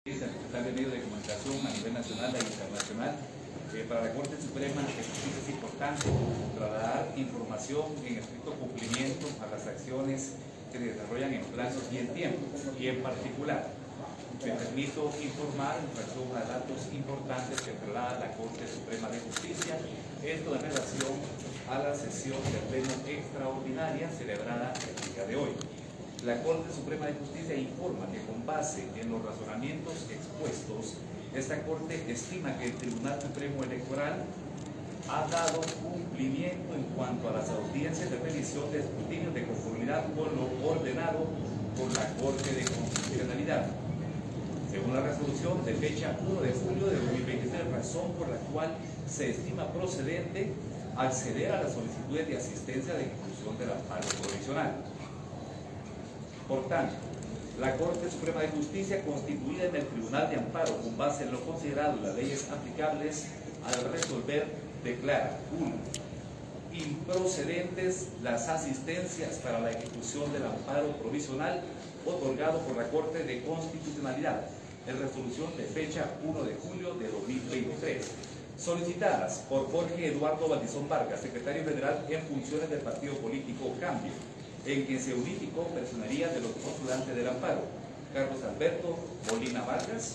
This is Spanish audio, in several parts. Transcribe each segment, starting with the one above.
de medios de comunicación a nivel nacional e internacional. Para la Corte Suprema de Justicia es importante trasladar información en estricto cumplimiento a las acciones que se desarrollan en plazos y en tiempo. Y en particular, me permito informar en relación a datos importantes que traslada la Corte Suprema de Justicia, esto en relación a la sesión del Pleno extraordinaria celebrada el día de hoy. La Corte Suprema de Justicia informa que con base en los razonamientos expuestos, esta Corte estima que el Tribunal Supremo Electoral ha dado cumplimiento en cuanto a las audiencias de revisión de escrutinio de conformidad con lo ordenado por la Corte de Constitucionalidad. Según la resolución de fecha 1 de julio de 2023, razón por la cual se estima procedente acceder a las solicitudes de asistencia de ejecución del amparo provisional. Por tanto, la Corte Suprema de Justicia, constituida en el Tribunal de Amparo con base en lo considerado en las leyes aplicables, al resolver, declara: 1. Improcedentes las asistencias para la ejecución del amparo provisional otorgado por la Corte de Constitucionalidad en resolución de fecha 1 de julio de 2023, solicitadas por Jorge Eduardo Valdizón Vargas, secretario federal en funciones del partido político Cambio, en quien se unificó personería de los postulantes del amparo: Carlos Alberto Molina Vargas,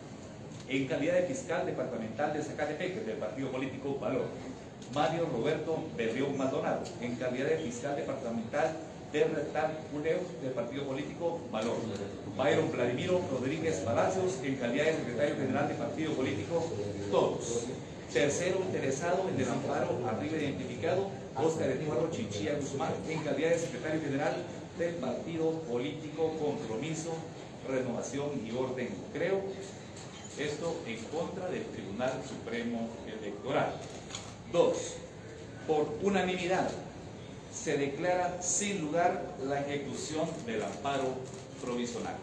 en calidad de fiscal departamental de Zacatepec del partido político Valor; Mario Roberto Berrión Maldonado, en calidad de fiscal departamental de Retal Culeo del partido político Valor; Byron Vladimiro Rodríguez Palacios, en calidad de secretario general del partido político Todos. Tercero interesado en el amparo arriba identificado, Óscar Eduardo Chinchilla Guzmán, en calidad de secretario general del partido político Compromiso, Renovación y Orden Creo. Esto en contra del Tribunal Supremo Electoral. 2. Por unanimidad se declara sin lugar la ejecución del amparo provisional.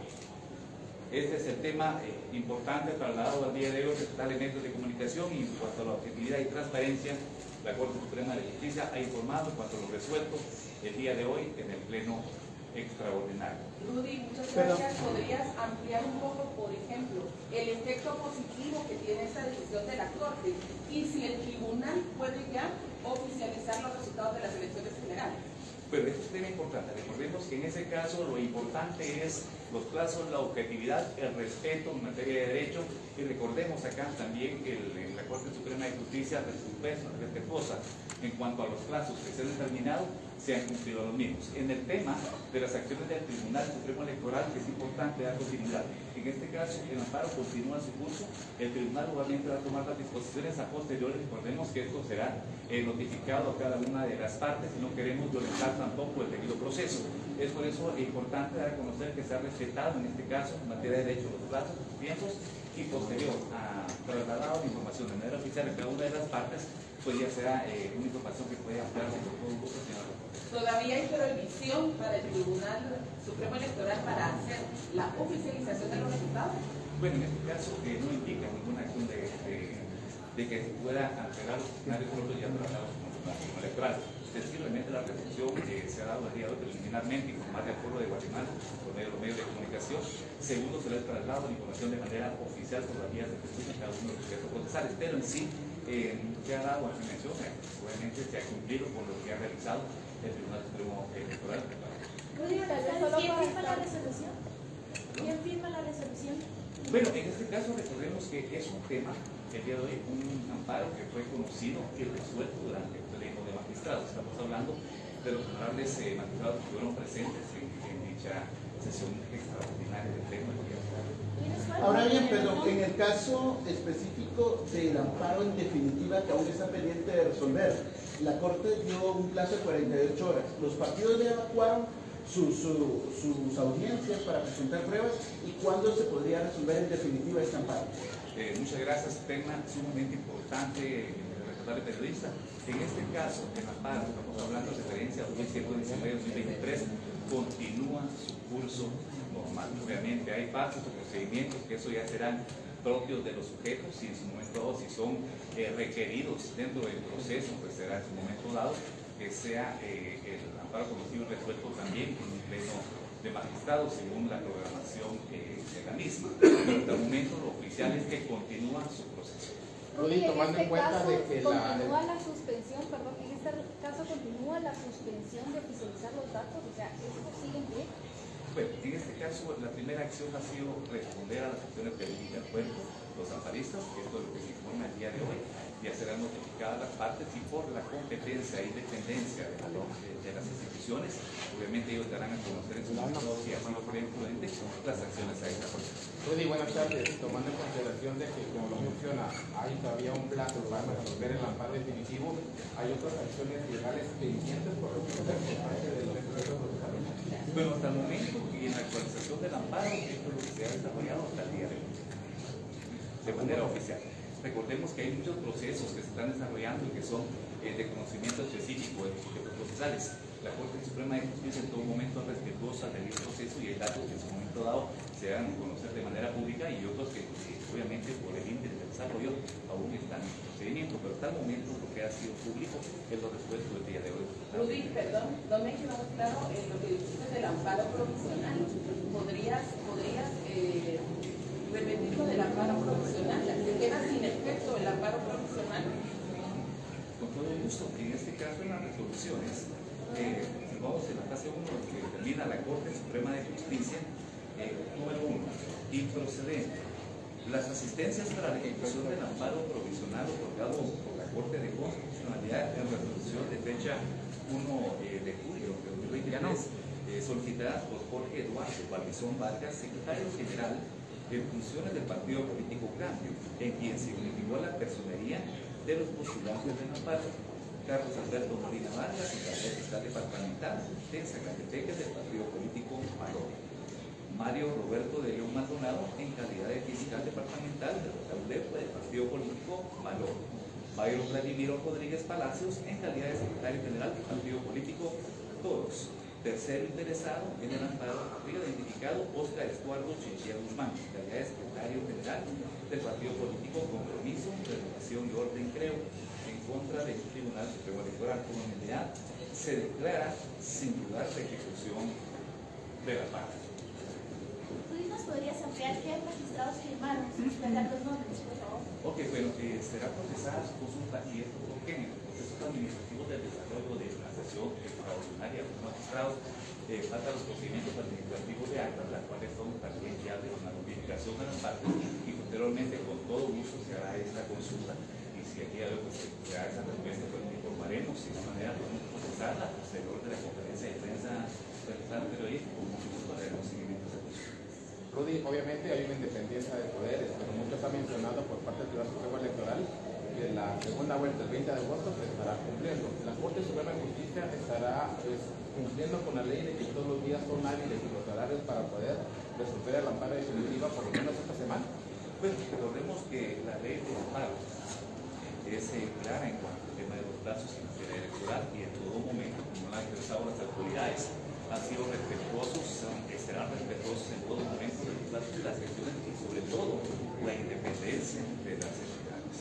Este es el tema importante trasladado al día de hoy a elementos de comunicación, y en cuanto a la objetividad y transparencia, la Corte Suprema de Justicia ha informado en cuanto a lo resuelto el día de hoy en el Pleno extraordinario. Rudy, muchas gracias. ¿Podrías ampliar un poco, por ejemplo, el efecto positivo que tiene esta decisión de la Corte y si el tribunal puede ya oficializar los resultados de las elecciones generales? Pero este es un tema importante. Recordemos que en ese caso lo importante es los plazos, la objetividad, el respeto en materia de derecho, y recordemos acá también que la Corte Suprema de Justicia respetuosa en cuanto a los plazos que se han determinado, se han cumplido los mismos. En el tema de las acciones del Tribunal Supremo Electoral, que es importante dar continuidad. En este caso, el amparo continúa su curso, el tribunal obviamente va a tomar las disposiciones a posteriores. Recordemos que esto será notificado a cada una de las partes y no queremos violentar tampoco el debido proceso. Es por eso importante dar a conocer que se ha respetado en este caso, en materia de derecho, los plazos, los tiempos, y posterior a trasladado la información de manera oficial a cada una de las partes, pues ya será una información que puede ampliarse por todo gusto, señor. ¿Todavía hay prohibición para el Tribunal Supremo Electoral para hacer la oficialización de los resultados? Bueno, en este caso no implica ninguna acción de que se pueda alterar los escenarios propios ya tratados con el Supremo Electoral. Sencillamente la reflexión que se ha dado el día de hoy preliminarmente, informar al pueblo de Guatemala por medio de los medios de comunicación. Segundo, se le ha trasladado la información de manera oficial por las vías de justicia en cada uno de los sujetos procesales, pero en sí se ha dado a mención, obviamente se ha cumplido con lo que ha realizado el Tribunal Supremo Electoral. ¿Quién firma la resolución? ¿Quién firma la resolución? Bueno, en este caso recordemos que es un tema, el día de hoy, un amparo que fue conocido y resuelto durante el pleno de magistrados. Estamos hablando de los honorables magistrados que estuvieron presentes en dicha sesión extraordinaria del pleno del día de hoy. Ahora bien, pero en el caso específico del amparo en definitiva que aún está pendiente de resolver, la Corte dio un plazo de 48 horas. Los partidos ya evacuaron sus audiencias para presentar pruebas, y ¿cuándo se podría resolver en definitiva este amparo? Muchas gracias. Tema sumamente importante, respetable periodista. En este caso, el amparo, estamos hablando de referencia a 2019-2023, continúa su curso normal. Obviamente hay pasos o procedimientos que eso ya serán propios de los sujetos, y en su momento dado, si son requeridos dentro del proceso, pues será en su momento dado que sea el amparo conocido y resuelto también en un pleno de magistrados según la programación de la misma. Pero hasta el momento lo oficial es que continúa su proceso. Rudy, tomando en cuenta de que continúa la suspensión, perdón, en este caso continúa la suspensión de oficializar los datos, o sea, ¿esto sigue en pie? Bueno, en este caso la primera acción ha sido responder a las acciones que del cuerpo, los amparistas, que esto es lo que se informa el día de hoy. Ya serán notificadas las partes y por la competencia y dependencia de las instituciones, obviamente ellos darán a conocer en su momento si ha sido prudente las acciones a esta fuerza. Rudy, buenas tardes. Tomando en consideración de que, como lo menciona, hay todavía un plazo para resolver el amparo definitivo, ¿hay otras acciones legales pendientes por resolver por parte de los procesos procesales? Bueno, hasta el momento y en la actualización del amparo, esto es lo que se ha desarrollado hasta el día de hoy, de manera oficial. Recordemos que hay muchos procesos que se están desarrollando y que son de conocimiento específico de los procesales. La Corte Suprema de Justicia en todo momento es respetuosa del proceso y hay datos que en su momento dado se hagan conocer de manera pública y otros que obviamente por el índice de desarrollo aún están en procedimiento, pero hasta el momento lo que ha sido público es lo resuelto el día de hoy. Rudy, perdón, no me quedó claro lo que dijiste del amparo provisional. ¿Podrías repetir lo del amparo provisional? ¿Se queda sin efecto el amparo provisional? Con todo gusto. En este caso, en las resoluciones, vamos en la fase 1, que determina la Corte Suprema de Justicia, número 1, improcedente. Las asistencias para la ejecución del amparo provisional otorgado por la Corte de Constitucionalidad en resolución de fecha 1 de julio de 2023, solicitadas por Jorge Eduardo Barbizón Vargas, secretario general de funciones del partido político Cambio, en quien se unificó la personería de los postulantes del amparo: Carlos Alberto Molina Vargas, secretario fiscal departamental de Zacatepec del partido político Valor; Mario Roberto de León Maldonado, en calidad de fiscal departamental de Rotaulepo del partido político Valor; Byron Vladimiro Rodríguez Palacios, en calidad de secretario general del partido político Toros. Tercero interesado en el amparo, identificado Oscar Estuardo Chinchilla Guzmán, en calidad de secretario general del partido político Compromiso, Renovación y Orden Creo, en contra del Tribunal Supremo Electoral. Como unidad se declara sin dudar la ejecución de la parte. ¿Tú nos podrías ampliar qué magistrados firmaron? Dar los nombres, por favor. Ok, bueno, será procesada su consulta y esto porque en el proceso administrativo del desarrollo de la sesión extraordinaria de los magistrados faltan los procedimientos administrativos de actas, las cuales son también ya de una notificación a las partes y posteriormente con todo gusto se hará esta consulta y si aquí hay algo que se haga esa respuesta, pues informaremos y de esta manera podemos procesarla posterior de la conferencia de prensa realizada hoy con mucho gusto haremos seguimiento a esa consulta. Rudy, obviamente hay una independencia de poderes, pero mucho se ha mencionado por parte del Tribunal Supremo Electoral que la segunda vuelta, el 20 de agosto, se estará cumpliendo. La Corte Suprema de Justicia estará cumpliendo con la ley de que todos los días son hábiles y los horarios para poder resolver el amparo definitiva por lo menos esta semana. Bueno, recordemos que la ley de amparo es clara en cuanto al tema de los plazos en materia electoral y en todo momento, como lo han expresado las autoridades, han sido respetuosos, serán respetuosos en todo momento de los plazos de las elecciones y sobre todo la independencia de las elecciones.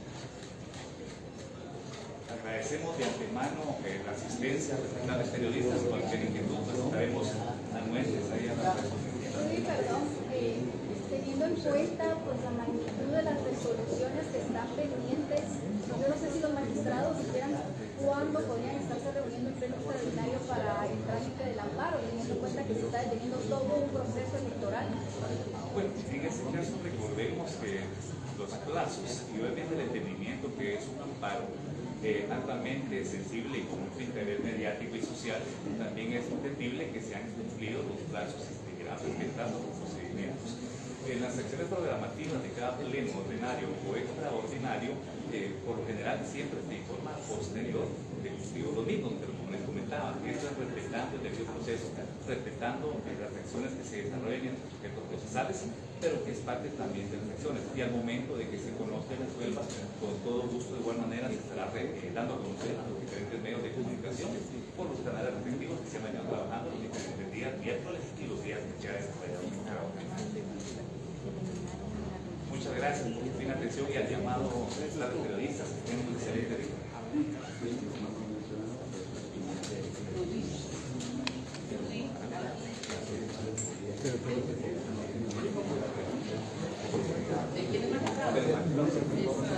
Agradecemos de antemano la asistencia de los periodistas, cualquier inquietud, pues estaremos anuentes ahí a la resolución. Rudy, perdón, teniendo en cuenta pues, la magnitud de las resoluciones que están pendientes, yo no sé si los magistrados supieran cuándo podrían estarse reuniendo en pleno extraordinario para el trámite del amparo, teniendo en cuenta que se está deteniendo todo un proceso electoral. Bueno, en este caso recordemos que los plazos y obviamente el entendimiento que es un amparo altamente sensible y con mucho interés mediático y social, también es entendible que se han cumplido los plazos respetando los procedimientos. En las acciones programativas de cada pleno ordinario o extraordinario, por lo general siempre se informa posterior del justicio lo mismo, pero como les comentaba, esto es respetando el debido proceso, respetando las acciones que se desarrollan en los sujetos procesales, pero que es parte también de las acciones. Y al momento de que se conozca y resuelva, con todo gusto, de igual manera, se estará dando a conocer a los diferentes medios de comunicación por los canales respectivos que se han venido trabajando los diferentes días, miércoles y los días que se ha desarrollado el trabajo. Muchas gracias por su fina atención y al llamado a los periodistas. Que tengan un excelente día. quién es magistrado?